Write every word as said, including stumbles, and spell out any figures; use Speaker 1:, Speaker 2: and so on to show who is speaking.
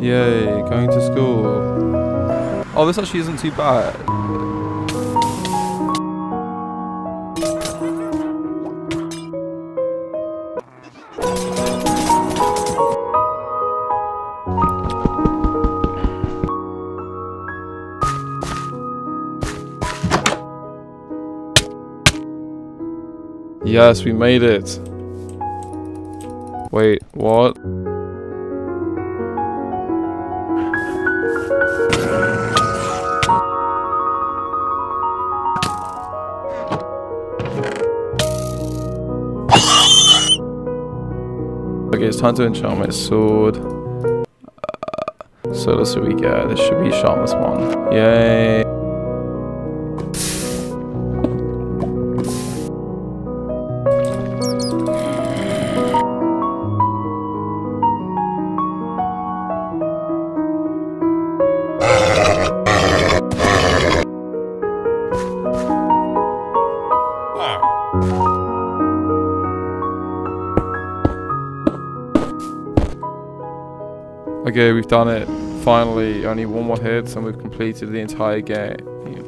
Speaker 1: Yay, going to school. Oh, this actually isn't too bad. Yes, we made it. Wait, what? Okay, it's time to enchant my sword. Uh, so let's see what we get. This should be sharpness one. Yay! Okay, we've done it. Finally, only one more hit and we've completed the entire game.